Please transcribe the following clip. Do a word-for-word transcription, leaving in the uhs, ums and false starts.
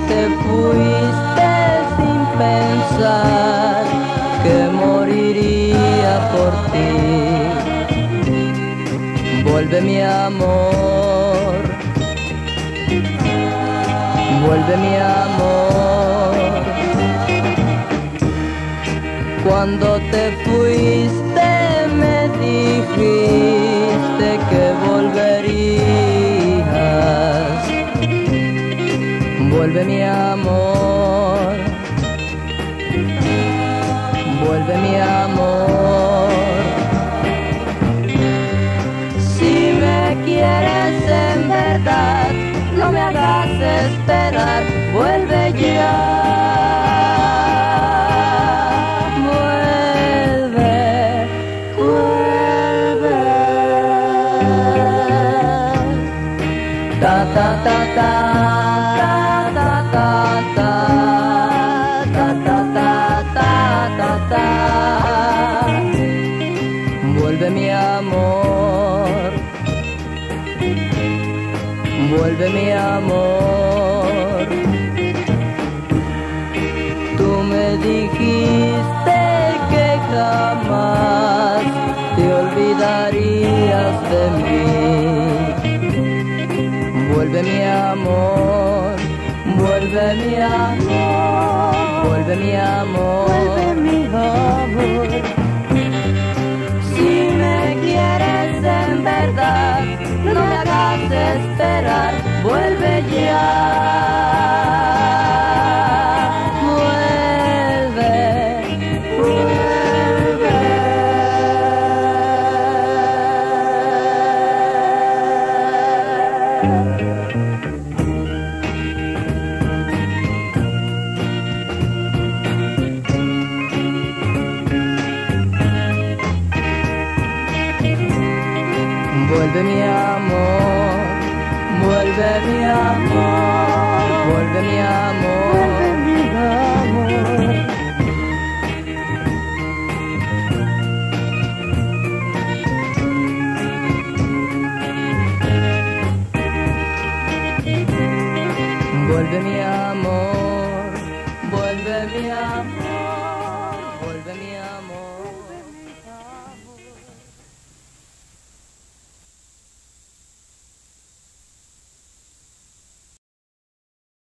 te fuiste sin pensar que moriría por ti. Vuelve mi amor, vuelve mi amor. Cuando te fuiste me dijiste que volverías. Vuelve mi amor, vuelve mi amor. Si me quieres en verdad, no me hagas esperar, vuelve ya. Vuelve, vuelve. Ta ta ta ta. Vuelve mi amor, vuelve mi amor. Tú me dijiste que jamás te olvidarías de mí. Vuelve mi amor, vuelve mi amor, vuelve mi amor, vuelve mi amor. Si me quieres en verdad, no me hagas esperar, vuelve ya. Vuelve, vuelve. Vuelve mi amor, vuelve mi amor, vuelve mi amor, vuelve mi amor. Vuelve mi amor, vuelve mi amor.